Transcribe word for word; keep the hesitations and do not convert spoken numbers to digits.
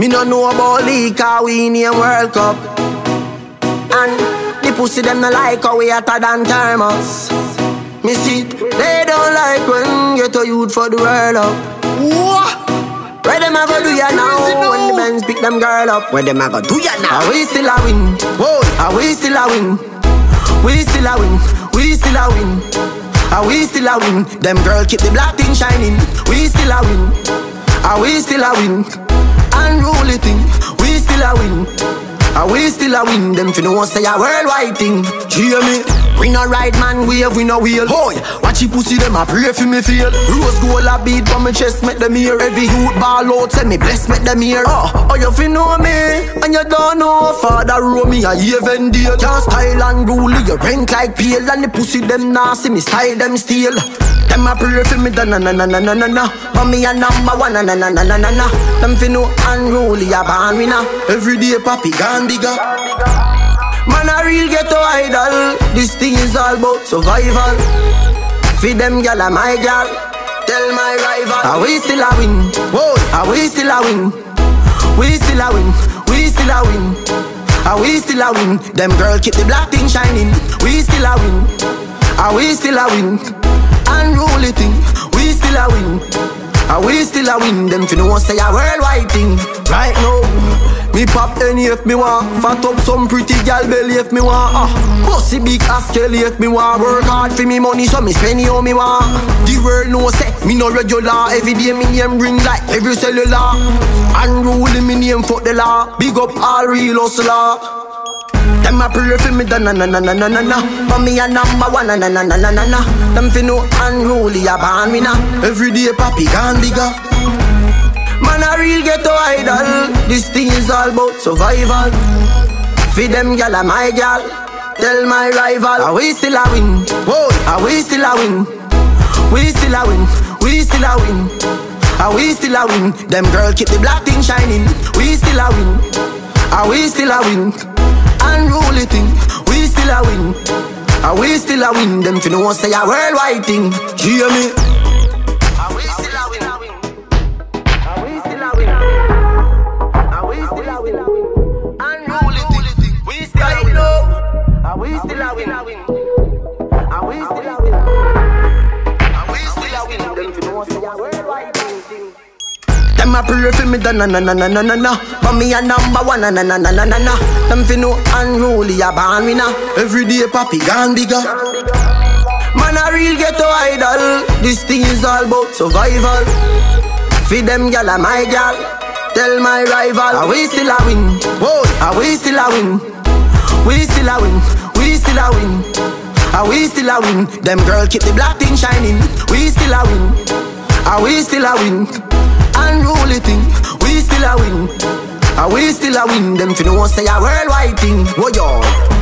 Me no know about league, cause we in a World Cup. And the pussy them no like how we hotter than thermos. Me see it, they don't like when get a youth for the world up. What? Where them a go do ya now? When the men pick them girl up, where them a go do ya now? Are we still a win? Whoa, are we still a win? We still a win, we still a win. Are we still a win? Them girl keep the black thing shining. We still a win. Are we still a win? Unruly thing. We still a win. Are we still a win? Them finna want say a worldwide thing. Hear me? We no ride man wave, we no wheel. Boy, watch you pussy them a pray for me feel. Rose gold a beat from my chest make them hear. Every youth ball out say me bless make them hear. Oh, oh you fin know me and you don't know Father row me a even deal. Can't style and rule you rank like pale. And the pussy them nasty me style them steal. Them a pray for me da na na na na na na na. But me a number one na na na na na na na. Them fin know unruly a born winner. Every day papi gone bigger. Man a real ghetto idol. This thing is all about survival. Feed them gal a my gal. Tell my rival. Are we still a win? Whoa, are we still a win? We still a win. We still a win. Are we still a win? Them girl keep the black thing shining. We still a win. Are we still a win? Unruly thing. We still a win. Are we still a win? Them finna want say a worldwide thing. Right now, me pop any if me want. Fat up some pretty gal belly if me want. Ah, pussy big ass kelly if me want. Work hard for me money so me spend it how me want. The world know say me no regular. Every day me name ring like every cellular. Unruly me name fuck the law. Big up all real hustler. Them a pray for me da na na na na na na na. But me a number one na na na na na na na. Them fi know unruly a born winner. Every day papi gone bigger. Man a real ghetto idol. This thing is all about survival. Feed them gal a my gal. Tell my rival. Are we still a win? Whoa, are we still a win? We still a win. We still a win. Are we still a win? Them girl keep the black thing shining. We still a win. Are we still a win? Unruly thing. We still a win. Are we still a win? Them finna want say a worldwide thing. Hear me? Are we still a win? Are we still a win? Are we still a win? Unruly thing. We still a win. Are we still a win? Are we still a win? Are we still a win? Them finna want say a worldwide thing. Them a pray for me da na na na na na na na. But me a number one na na na na na na na. Them fi know unruly a born winner. Every day papi gone bigger. Man a real ghetto idol. This thing is all about survival. Feed them gal a my gal. Tell my rival. Are we still a win? Whoa, are we still a win? We still a win. We still a win. Are we still a win? Them girl keep the black thing shining. We still a win. Are we still a win? Unruly thing. We still a win. Are we still a win? Them finna want say a worldwide thing. What y'all?